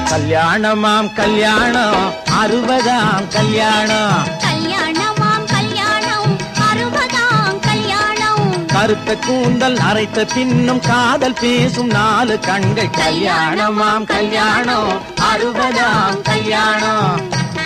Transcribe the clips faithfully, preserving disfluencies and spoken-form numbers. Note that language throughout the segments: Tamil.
கல்யாணமாம் கல்யாணம் அறுபதாம் கல்யாணம். கல்யாணமாம் கல்யாணம் அறுபதாம் கல்யாணம். கருத்த கூந்தல் அரைத்த பின்னும் காதல் பேசும் நாலு கண்கள். கல்யாணமாம் கல்யாணம் அறுபதாம் கல்யாணம்.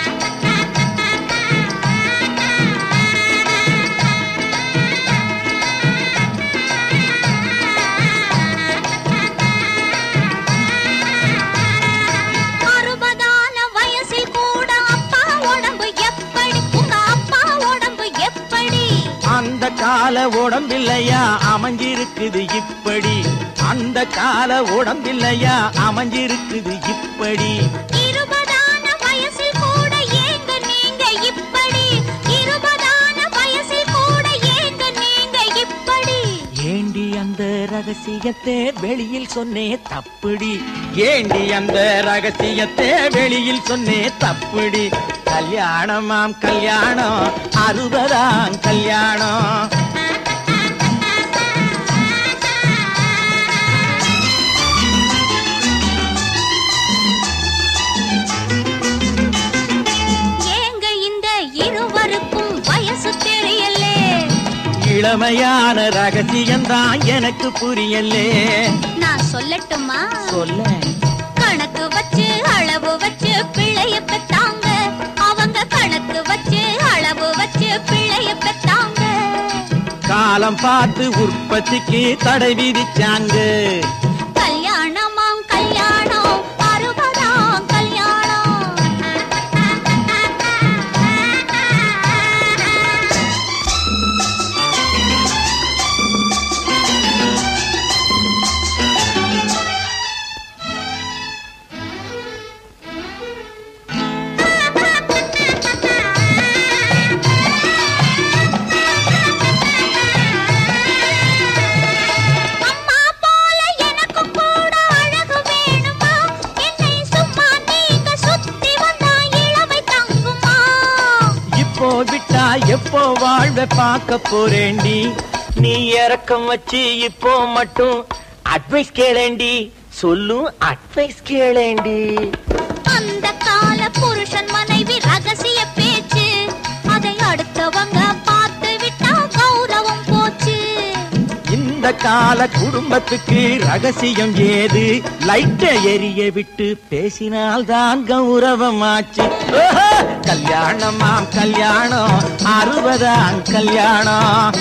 அந்த கால உடம்பில்லையா அமைஞ்சிருக்குது இப்படி. அந்த கால உடம்பில்லையா அமைஞ்சிருக்குது இப்படி. இருபதான வயசில் கூட ஏங்க நீங்க இப்படி. இருபதான வயசில் கூட ஏங்க நீங்க இப்படி. ஏண்டி அந்த ரகசியத்தை வெளியில் சொன்னே தப்புடி. ஏண்டி அந்த ரகசியத்தை வெளியில் சொன்னே தப்புடி. கல்யாணமாம் கல்யாணம் அறுபதாம் கல்யாணம். ஏங்க இந்த இருவருக்கும் வயசு தெரியலே. இளமையான ரகசியம்தான் எனக்கு புரியலே. நான் சொல்லட்டுமா? சொல்ல. கணக்கு வச்சு அளவு வச்சு பிள்ளைய பெத்தாங்க. அவங்க கணக்கு வச்சு அளவு வச்சு பிள்ளைய பெத்தாங்க. காலம் பார்த்து உற்பத்திக்கு தடை விதிச்சாங்க. கல்யாணமாம் கல்யாணம் அறுபதாம் கல்யாணம். விட்டா எப்போ வாழ்வை பார்க்க போறேண்டி. நீ இறக்கம் வச்சு இப்போ மட்டும் அட்வைஸ் கேளேண்டி. சொல்லும் அட்வைஸ் கேளேண்டி. அந்த கால புருஷன் மனைவி ரகசிய பேச்சு. அதை அடுத்தவங்க பார்த்து விட்டா கௌரவம் போச்சு. இந்த கால குடும்பத்துக்கு ரகசியம் ஏது. லைட்ட எரிய விட்டு பேசினால்தான் கௌரவமாச்சு. கல்யாணமாம் கல்யாணம் அறுபதாம் கல்யாணம்.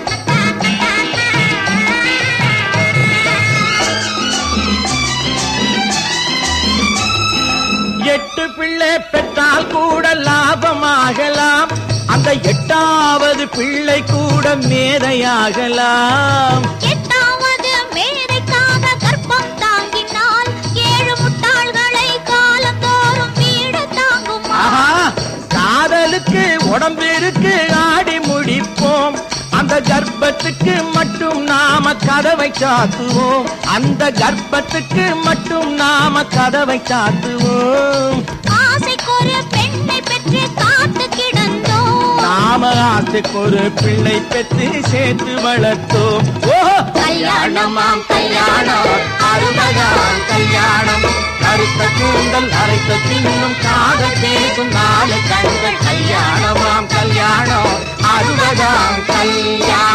எட்டு பிள்ளை பெற்றால் கூட லாபமாகலாம். அந்த எட்டாவது பிள்ளை கூட மேதையாகலாம். எட்டாவது மேதைக்காக கர்ப்பம் தாங்கினால் ஏழு முட்டாள்களை காலந்தோறும் வீடு தாங்குமா? காதலுக்கு உடம்பிற்கு ஆடி முடிப்போம். அந்த கர்ப்பத்துக்கு மட்டும் நாம கதவை சாத்துவோம். அந்த கர்ப்பத்துக்கு மட்டும் நாம கதவை சாத்துவோம். ஆசைக்கொரு பெண்ணை பெற்று காத்து கிடந்தோம். நாம ஆசைக்கு ஒரு பிள்ளை பெற்று சேர்த்து வளர்த்தோம். கல்யாணமாம் கல்யாணம் அறுபதாம் கல்யாணம். கருத்த கூந்தல் அரைத்த பின்னும் காதல் பேசும் நாலு கண்கள். கல்யாணமாம் கல்யாணம் அறுபதாம் கல்யாணம்.